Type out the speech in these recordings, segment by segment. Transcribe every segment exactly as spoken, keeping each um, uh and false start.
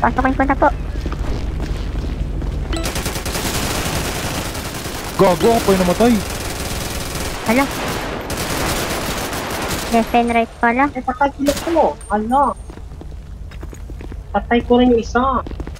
Pasokin ko na po. Gago ako pa yung namatay. Hala. Left and right pala. Eh, patay ko lang ko. Ano? Patay ko rin yung isa.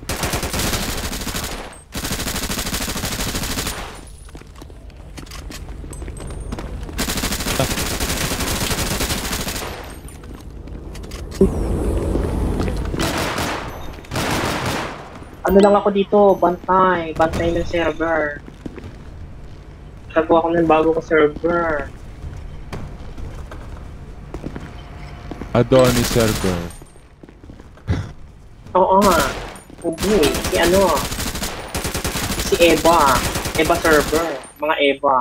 Ano lang ako dito, bantay. Bantay ng server. Gagawa ko ng bago ko server. Adonis server. Oo nga. Hindi. Si ano? Si Eva. Eva server. Mga Eva.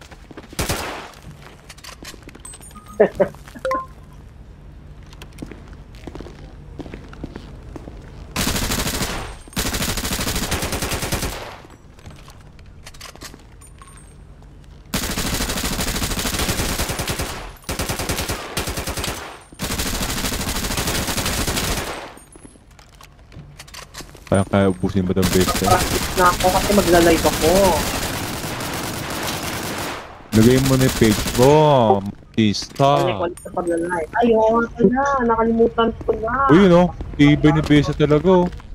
Kaya kaya ubusin ba ng base na? Practice na ako kasi magla-live ako. Lagay mo na yung page mo. Matista. Ulit-ulit sa pagla-live. Ay, oo nga na. Nakalimutan ko na. Uy, no? Ibay ni base talaga, oh.